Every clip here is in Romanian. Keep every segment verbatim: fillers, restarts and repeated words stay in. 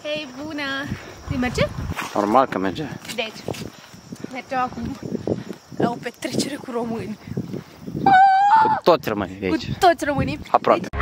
Hei, bună! Îi merge? Normal că merge. Deci, mergem acum la o petrecere cu români. Cu toți românii de aici. Cu toți românii. Aproape. Deci...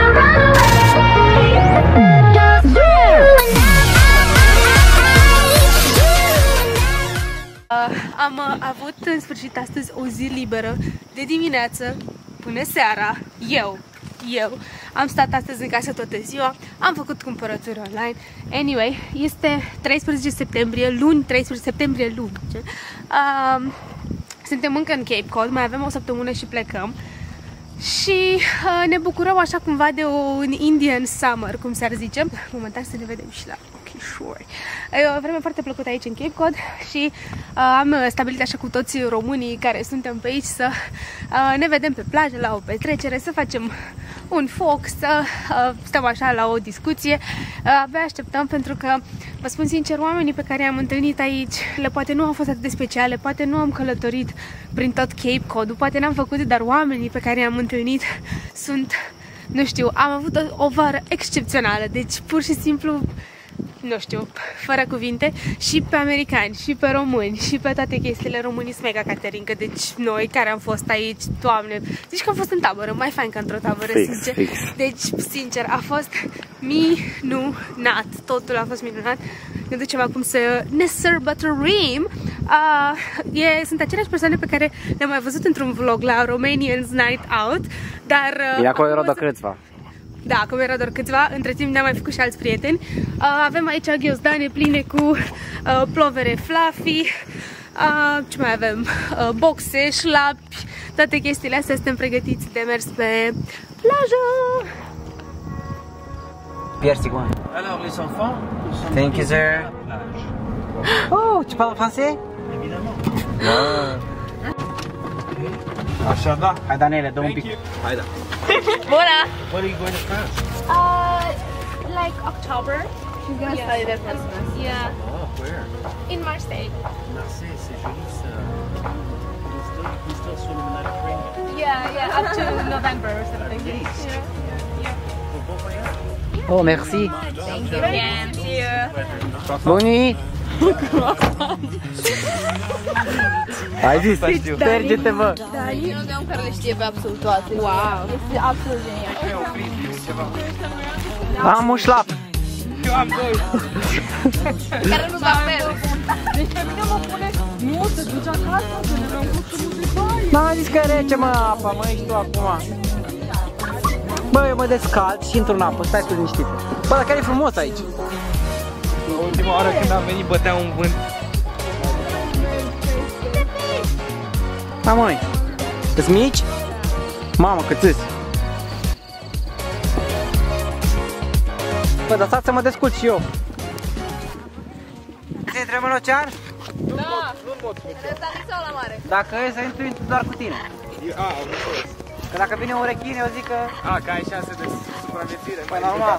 Uh, am uh, avut în sfârșit astăzi o zi liberă de dimineață până seara. Eu, eu am stat astăzi în casă toată ziua, am făcut cumpărături online. Anyway, este treisprezece septembrie, luni, treisprezece septembrie, luni. Uh, suntem încă în Cape Cod, mai avem o săptămână și plecăm. Și uh, ne bucurăm așa cumva de un Indian summer, cum s-ar zice. Momentan să ne vedem și la ochișori. E o vreme foarte plăcută aici în Cape Cod și uh, am stabilit așa cu toți românii care suntem pe aici să uh, ne vedem pe plajă la o petrecere, să facem un foc, să uh, stăm așa la o discuție. Uh, abia așteptăm pentru că, vă spun sincer, oamenii pe care i-am întâlnit aici, le poate nu au fost atât de speciale, poate nu am călătorit prin tot Cape Cod, poate n-am făcut, dar oamenii pe care i-am întâlnit sunt, nu știu, am avut o, o vară excepțională, deci pur și simplu, nu știu, fără cuvinte, și pe americani, și pe români, și pe toate chestiile. Românii sunt mega caterincă, deci noi care am fost aici, Doamne, zici că am fost în tabără, mai fain ca într-o tabără, fix, sincer. Fix. Deci, sincer, a fost minunat, totul a fost minunat. Ne ducem acum să ne sărbătorim. Uh, e, sunt aceleași persoane pe care le-am mai văzut într-un vlog la Romanians Night Out, dar... Uh, Bine, acolo erau doar câțiva. Da, acum era doar câțiva, între timp ne-am mai făcut și alți prieteni. Uh, avem aici ghiozdane pline cu uh, plovere fluffy, uh, ce mai avem? Uh, boxe, șlapi, toate chestiile astea, suntem pregătiți de mers pe plajă. Pierre Sigouin. Alors les enfants, nous sommes Thank you, sir. Oh, tu parles français? Évidemment. Așa, da. Hai, Daniele, dă un pic. Hai da. Bună! What are you going to France? Uh, like October. She's gonna yeah. study there for Christmas. Yeah. Oh, where? In Marseille. Marseille, c'est joli ça. We still, we still swim in the Mediterranean. Yeah, yeah, up to November or something. Yes. Yeah. Yeah. Well, bon voyage. Oh, merci. Thank you again. See you. Bună! Ai zis, sperge-te, bă! Dani, eu nu care le știe pe absolut toate. Wow! Este absolut genial. Am un șlap! Eu am doi! Care nu va fel. Deci pe mine mă pune, nu, te duci acasă, să ne luăm cu șumul de baie. N-am zis că e rece, mă, apa, mă, ești tu acum. Bă, eu mă descalț și într-un apă, stai tu liniștit. Bă, dar care e frumos aici? Ultima oară când am venit bătea un vânt. Da, măi, îs mici? Mamă, cât îs? Bă, dar stați să mă descurc și eu. Să intrăm în ocean? Da! Răzaniți sau la mare? Dacă e să intru, intru doar cu tine. A, am înțeles. Că dacă vine un rechin, eu zic că... A, că ai șanse de supraviețuire. Păi normal.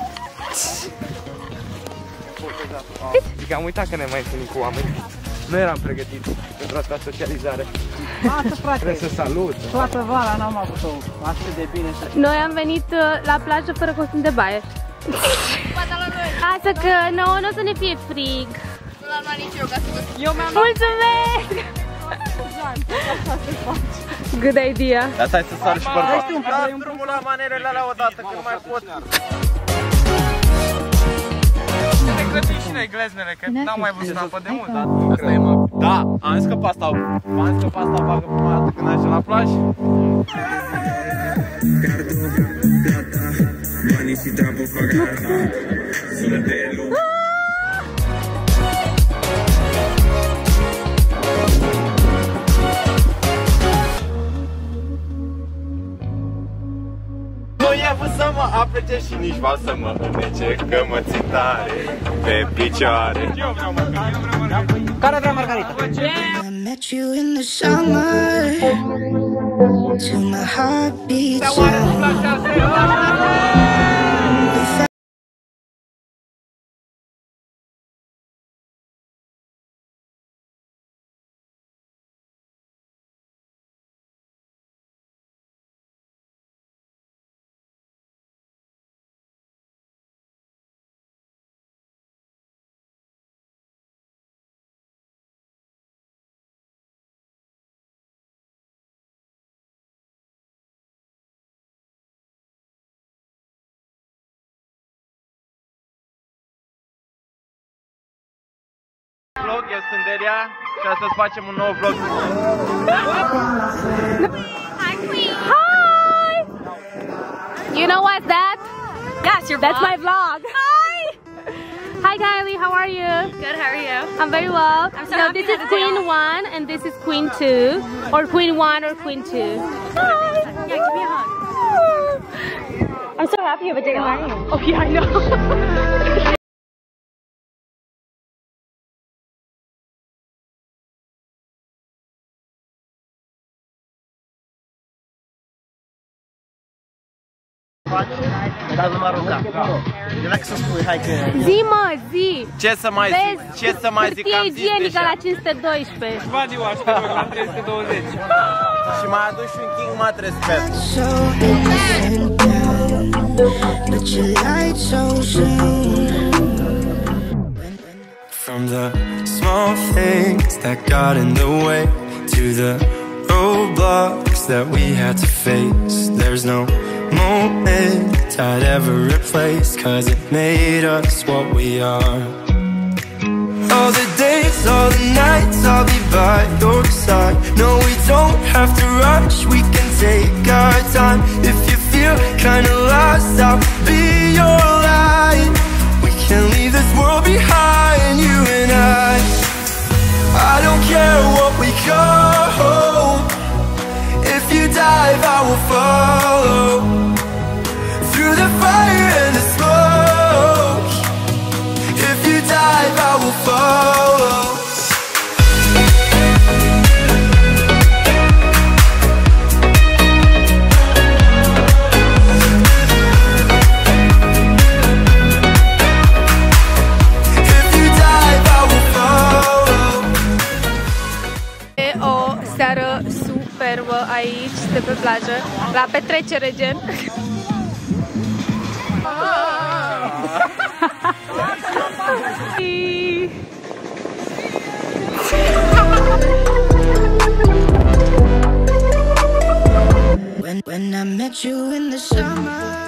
Adică am uitat că ne mai întâlnim cu oameni. Nu eram pregătiți pentru asta socializare. Lasă, frate. Trebuie să salut. Toată vara n-am avut-o atât de bine să... Noi am venit uh, la plajă fără costum de baie. Asta că nouă nu o să ne fie frig. Nu l-am luat nici eu ca să vă... Eu mi-am Mulțumesc! Good idea. Dar stai să sar și bărbat. Las drumul la manelele alea odată, că nu mai pot. Ne grăbim și noi gleznele, că n-am mai văzut apă de mult, dar nu cred. Da, am zis că pe asta, am zis că pe asta bagă prima dată când ajung la plajă. Nu e vrut să mă aprece și nici val să mă înnece, că mă țin tare pe picioare. Eu vreau margarita, eu vreau margarita. Care vrea margarita? I met you in the summer to my heartbeat song. vlog, eu sunt Delia și astăzi facem un nou vlog. Hi, Queen. Hi. You know what's that? Yeah, it's your That's vlog. my vlog. Hi. Hi, Kylie. How are you? Good, how are you? I'm very well. I'm so no, happy this to is have a day Queen off. one and this is Queen two, or Queen one or Queen two. Hi. Yeah, give me a hug. I'm so happy you have a day off. Oh yeah, I know. Dați numai ruga. Era că să spui, hai că... Zi, mă, zi. Ce să mai zic? Vezi, Ce să mai zic? hârtie Am zis igienică deja. la cinci sute doisprezece. Vadiu, așa la trei sute douăzeci. Și mai aduci și un King Mattress Pad. So innocent, but you lied so soon. From the small things that got in the way to the roadblocks that we had to face, there's no moment I'd ever replace, 'cause it made us what we are. All the days, all the nights, I'll be by your side. No, we don't have to rush, we can take our time. If you feel kinda lost, I'll be your light. We can leave this world behind, you and I. I don't care what we go. If you dive, I will follow. Through the fire and the smoke. If you dive, I will follow. If you dive, I will follow. E o seară superbă aici, de pe plajă, la petrecere gen. When, when I met you in the summer.